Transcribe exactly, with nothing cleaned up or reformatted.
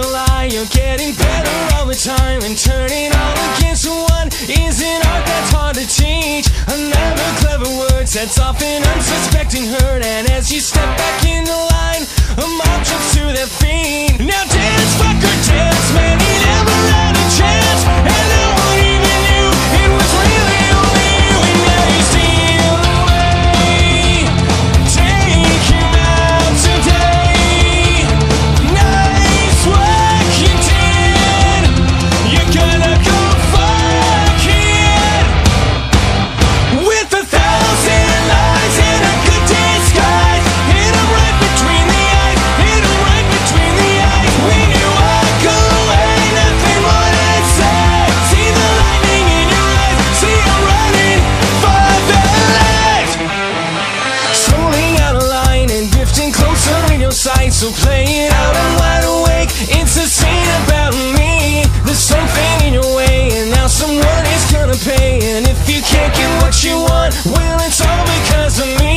lie, you're getting better all the time, and turning all against one is an art that's hard to teach. Another clever words that's often unsuspecting hurt, and as you step back in the line, a mob jumps to their feet. Now dance, fucker, dance, man, he never had a chance, and no one even knew it was really only you, and now you steal away. Take him out today. Nice work you did. You're gonna go fuck it. With a thousand lies and a good disguise, hit him right between the eyes, hit him right between the eyes. When you walk away, nothing more to say. See the lightning in your eyes, see him running for the light. Slowly out of line and drifting closer in your sight, so play it out, I'm wide awake. It's a scene about me. There's something in your way, and now someone is gonna pay. And if you can't get what you want, well, it's all because of me.